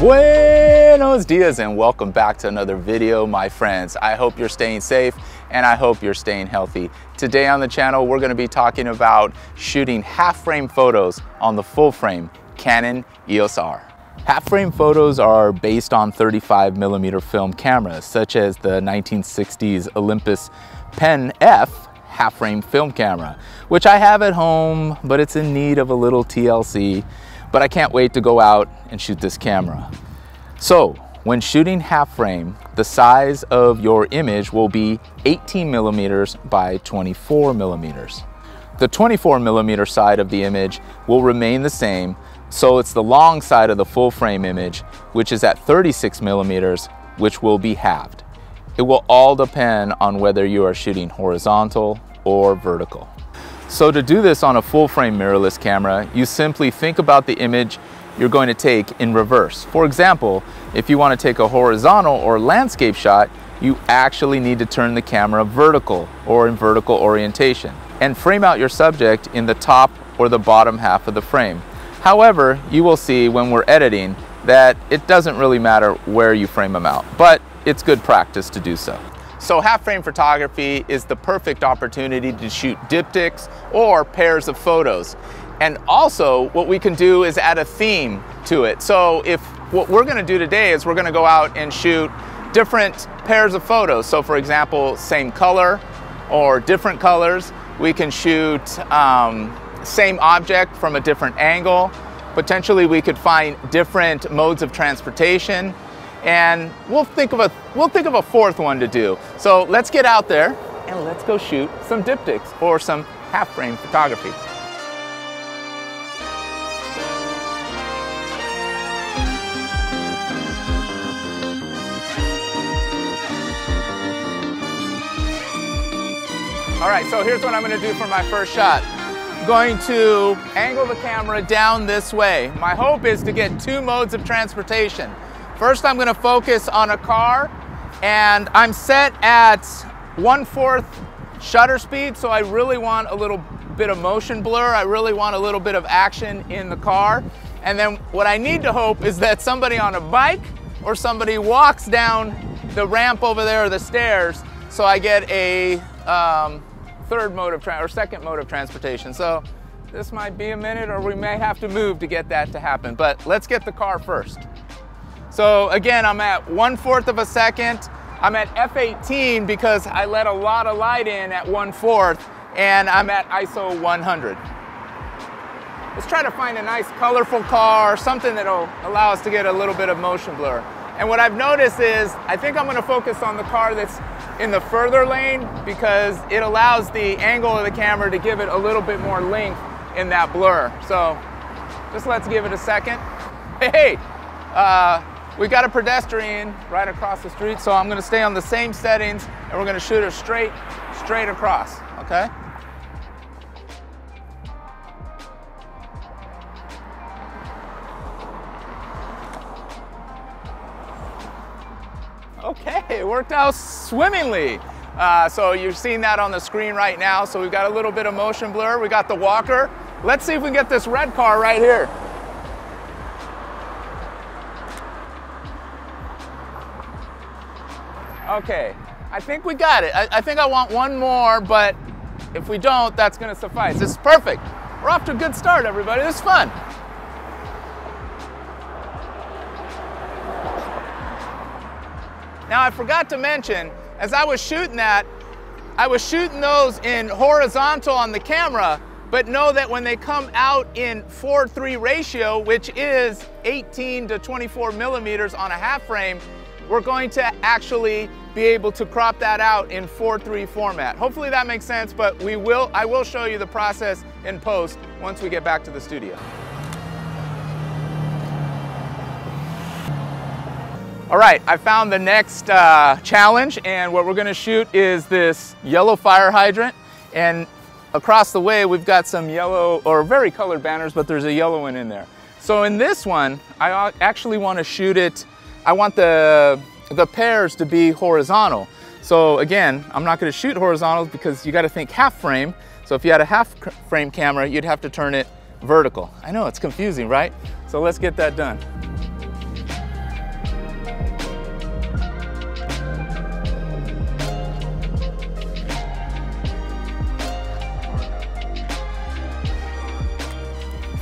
Buenos dias and welcome back to another video, my friends. I hope you're staying safe and I hope you're staying healthy. Today on the channel, we're going to be talking about shooting half-frame photos on the full-frame Canon EOS R. Half-frame photos are based on 35mm film cameras, such as the 1960s Olympus Pen F half-frame film camera, which I have at home, but it's in need of a little TLC. But I can't wait to go out and shoot this camera. So when shooting half frame, the size of your image will be 18mm by 24mm. The 24mm side of the image will remain the same, so it's the long side of the full frame image, which is at 36mm, which will be halved. It will all depend on whether you are shooting horizontal or vertical. So to do this on a full frame mirrorless camera, you simply think about the image you're going to take in reverse. For example, if you want to take a horizontal or landscape shot, you actually need to turn the camera vertical or in vertical orientation and frame out your subject in the top or the bottom half of the frame. However, you will see when we're editing that it doesn't really matter where you frame them out, but it's good practice to do so. So half-frame photography is the perfect opportunity to shoot diptychs or pairs of photos. And also what we can do is add a theme to it. So if what we're going to do today is we're going to go out and shoot different pairs of photos. So for example, same color or different colors. We can shoot same object from a different angle. Potentially we could find different modes of transportation. And we'll think of a fourth one to do. So let's get out there and let's go shoot some diptychs or some half-frame photography. All right, so here's what I'm going to do for my first shot. I'm going to angle the camera down this way. My hope is to get two modes of transportation. First, I'm going to focus on a car, and I'm set at 1/4 shutter speed, so I really want a little bit of motion blur. I really want a little bit of action in the car. And then what I need to hope is that somebody on a bike or somebody walks down the ramp over there or the stairs, so I get a second mode of transportation. So this might be a minute, or we may have to move to get that to happen. But let's get the car first. So again, I'm at 1/4 of a second. I'm at f/18 because I let a lot of light in at 1/4, and I'm at ISO 100. Let's try to find a nice colorful car, something that'll allow us to get a little bit of motion blur. And what I've noticed is, I think I'm gonna focus on the car that's in the further lane because it allows the angle of the camera to give it a little bit more length in that blur. So just let's give it a second. Hey, we got a pedestrian right across the street, so I'm going to stay on the same settings and we're going to shoot her straight across, okay? Okay, it worked out swimmingly. So you're seeing that on the screen right now. So we've got a little bit of motion blur. We got the walker. Let's see if we can get this red car right here. Okay, I think we got it. I think I want one more, but if we don't, that's gonna suffice. This is perfect. We're off to a good start, everybody. This is fun. Now, I forgot to mention, as I was shooting that, I was shooting those in horizontal on the camera, but know that when they come out in 4:3 ratio, which is 18 to 24mm on a half frame, we're going to actually be able to crop that out in 4:3 format. Hopefully that makes sense, but I will show you the process in post once we get back to the studio. All right, I found the next challenge, and what we're gonna shoot is this yellow fire hydrant, and across the way we've got some yellow or very colored banners, but there's a yellow one in there. So in this one, I actually want to shoot it. I want the pairs to be horizontal. So again, I'm not going to shoot horizontals because you got to think half frame. So if you had a half frame camera, you'd have to turn it vertical. I know it's confusing, right? So let's get that done.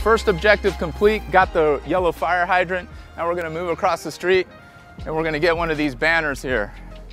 first objective complete, got the yellow fire hydrant. Now we're gonna move across the street and we're gonna get one of these banners here.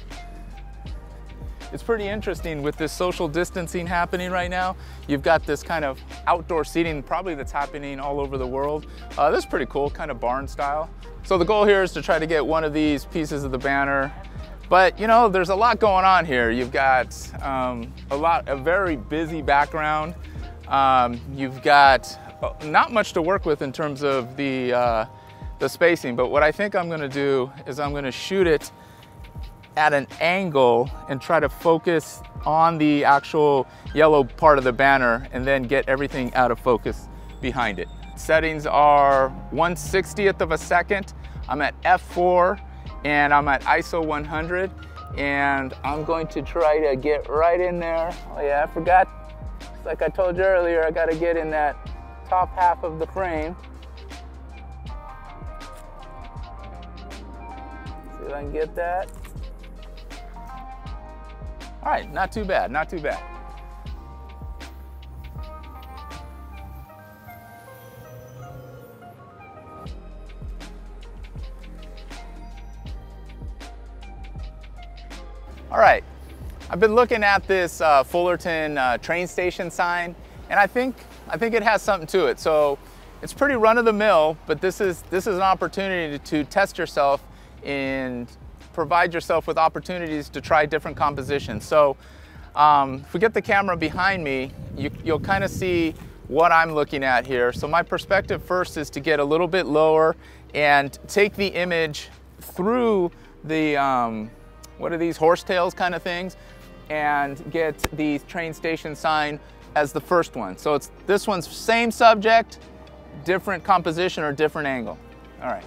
It's pretty interesting with this social distancing happening right now. You've got this kind of outdoor seating, probably that's happening all over the world. This is pretty cool, kind of barn style. So the goal here is to try to get one of these pieces of the banner. But you know, there's a lot going on here. You've got a very busy background. You've got not much to work with in terms of the spacing, but what I think I'm gonna do is I'm gonna shoot it at an angle and try to focus on the actual yellow part of the banner and then get everything out of focus behind it. Settings are 1/60th of a second. I'm at f4 and I'm at ISO 100 and I'm going to try to get right in there. Oh yeah, I forgot. Like I told you earlier, I gotta get in that top half of the frame. See if I can get that. All right, not too bad, not too bad. All right, I've been looking at this Fullerton train station sign, and I think it has something to it. So it's pretty run-of-the-mill, but this is an opportunity to test yourself and provide yourself with opportunities to try different compositions. So if we get the camera behind me, you'll kind of see what I'm looking at here. So my perspective first is to get a little bit lower and take the image through the, what are these, horsetails kind of things, and get the train station sign as the first one. So it's this one's same subject, different composition or different angle. All right.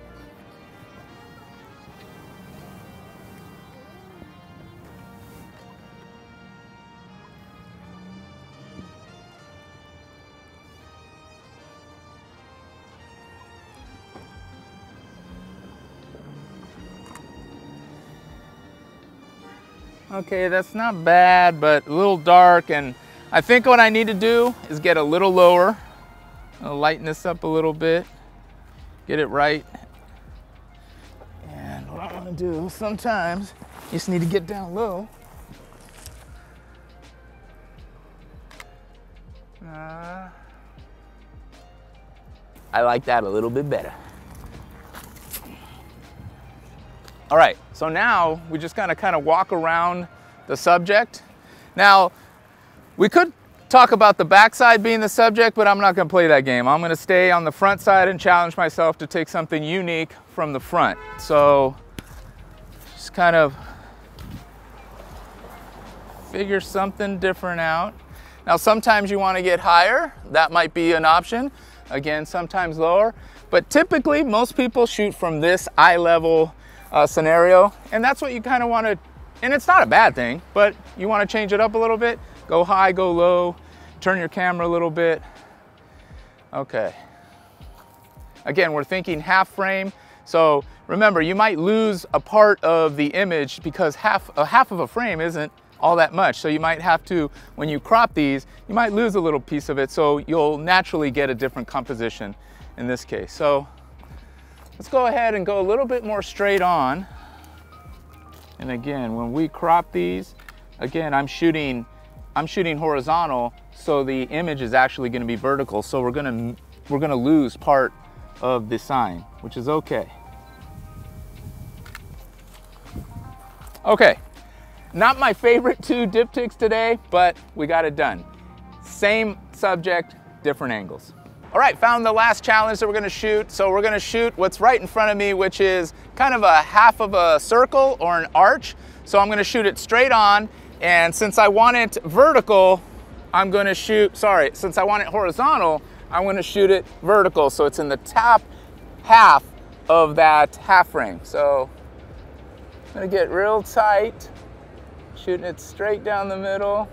Okay, that's not bad, but a little dark, and I think what I need to do is get a little lower. I'll lighten this up a little bit, get it right. And what I'm gonna do, sometimes you just need to get down low. I like that a little bit better. All right, so now we just gotta kind of walk around the subject. Now, we could talk about the backside being the subject, but I'm not gonna play that game. I'm gonna stay on the front side and challenge myself to take something unique from the front. So, just kind of figure something different out. Now, sometimes you wanna get higher. That might be an option. Again, sometimes lower. But typically, most people shoot from this eye level scenario, and that's what you kind of want to, and it's not a bad thing, but you want to change it up a little bit. Go high, go low, turn your camera a little bit. Okay. Again, we're thinking half frame. So remember, you might lose a part of the image because half of a frame isn't all that much. So you might have to, when you crop these, you might lose a little piece of it. So you'll naturally get a different composition in this case. So let's go ahead and go a little bit more straight on. And again, when we crop these, again, I'm shooting horizontal, so the image is actually going to be vertical. So we're going to lose part of the sign, which is okay. Okay, not my favorite two diptychs today, but we got it done. Same subject, different angles. All right, found the last challenge that we're gonna shoot. So we're gonna shoot what's right in front of me, which is kind of a half of a circle or an arch. So I'm gonna shoot it straight on, and since I want it vertical, I'm gonna shoot, sorry, since I want it horizontal, I'm gonna shoot it vertical. So it's in the top half of that half frame. So I'm gonna get real tight, shooting it straight down the middle.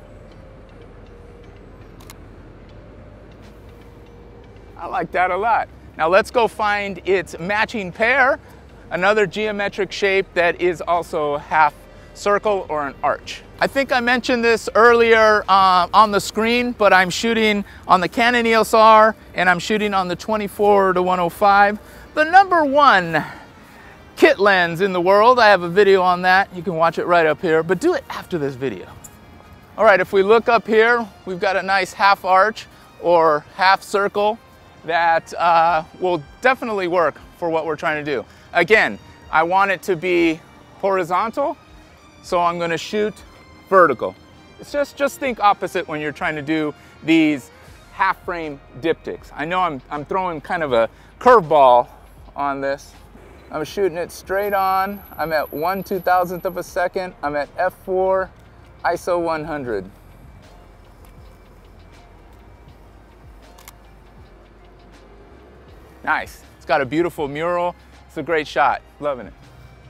I like that a lot. Now let's go find its matching pair, another geometric shape that is also half circle, or an arch. I think I mentioned this earlier on the screen, but I'm shooting on the Canon EOS R and I'm shooting on the 24-105. The #1 kit lens in the world. I have a video on that. You can watch it right up here, but do it after this video. All right, if we look up here, we've got a nice half arch or half circle that will definitely work for what we're trying to do. Again, I want it to be horizontal, so I'm gonna shoot vertical. It's just think opposite when you're trying to do these half frame diptychs. I know I'm throwing kind of a curveball on this. I'm shooting it straight on. I'm at 1/2000th of a second. I'm at f4, ISO 100. Nice. It's got a beautiful mural. It's a great shot. Loving it.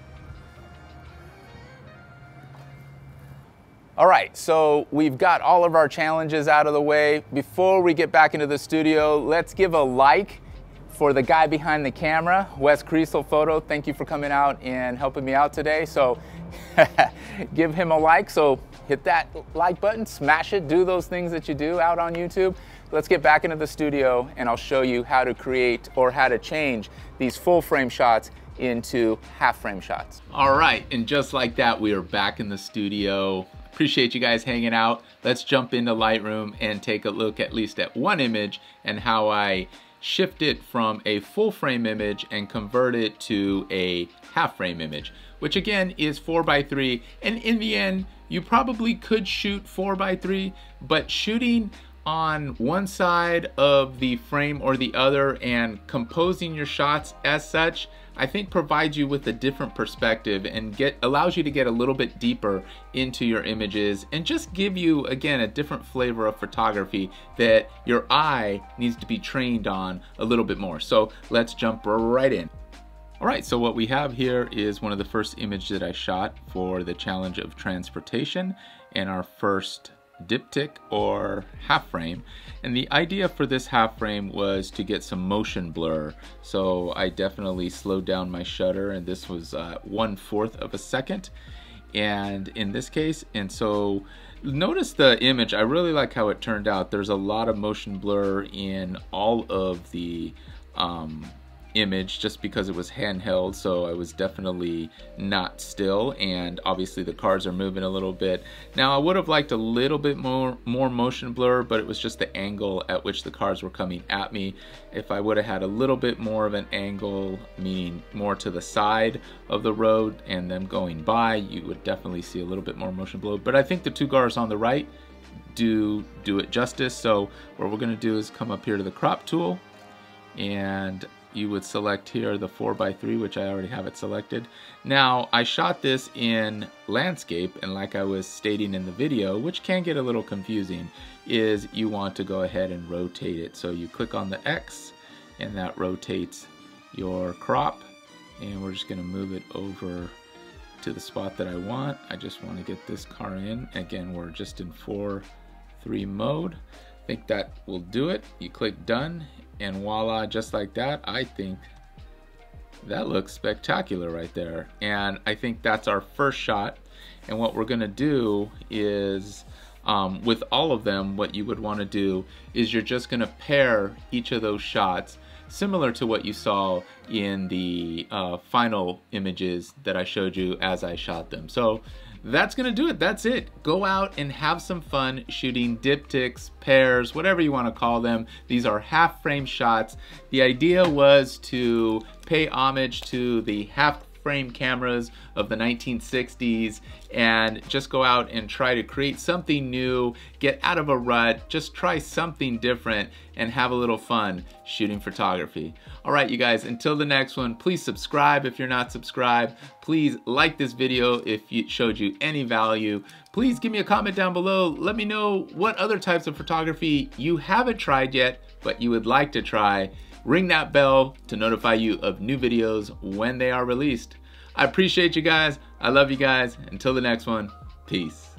All right, so we've got all of our challenges out of the way. Before we get back into the studio, let's give a like for the guy behind the camera, Wes Creasel Photo. Thank you for coming out and helping me out today. So give him a like. So hit that like button, smash it, do those things that you do out on YouTube. Let's get back into the studio and I'll show you how to create or how to change these full frame shots into half frame shots. All right, and just like that, we are back in the studio. Appreciate you guys hanging out. Let's jump into Lightroom and take a look at least at one image and how I shift it from a full frame image and convert it to a half frame image, which again is 4:3. And in the end, you probably could shoot 4:3, but shooting on one side of the frame or the other and composing your shots as such, I think provides you with a different perspective and allows you to get a little bit deeper into your images and just give you, again, a different flavor of photography that your eye needs to be trained on a little bit more. So let's jump right in. All right, so what we have here is one of the first images that I shot for the challenge of transportation and our first diptych or half frame. And the idea for this half frame was to get some motion blur. So I definitely slowed down my shutter, and this was 1/4 of a second. And in this case, and so notice the image, I really like how it turned out. There's a lot of motion blur in all of the image just because it was handheld, so I was definitely not still, and obviously the cars are moving a little bit. Now I would have liked a little bit more motion blur, but it was just the angle at which the cars were coming at me. If I would have had a little bit more of an angle, meaning more to the side of the road and them going by, you would definitely see a little bit more motion blur. But I think the two cars on the right do it justice. So what we're going to do is come up here to the crop tool, and you would select here the 4:3, which I already have it selected. Now I shot this in landscape, and like I was stating in the video, which can get a little confusing, is you want to go ahead and rotate it. So you click on the X and that rotates your crop, and we're just going to move it over to the spot that I want. I just want to get this car in. Again, we're just in 4:3 mode. I think that will do it. You click done, and voila, just like that. I think that looks spectacular right there. And I think that's our first shot. And what we're gonna do is, with all of them, what you would wanna do is you're just gonna pair each of those shots similar to what you saw in the final images that I showed you as I shot them. So that's gonna do it. That's it. Go out and have some fun shooting diptychs, pairs, whatever you want to call them. These are half frame shots. The idea was to pay homage to the half frame cameras of the 1960s and just go out and try to create something new, get out of a rut, just try something different and have a little fun shooting photography. All right, you guys, until the next one, please subscribe if you're not subscribed. Please like this video if it showed you any value. Please give me a comment down below. Let me know what other types of photography you haven't tried yet, but you would like to try. Ring that bell to notify you of new videos when they are released. I appreciate you guys. I love you guys. Until the next one, peace.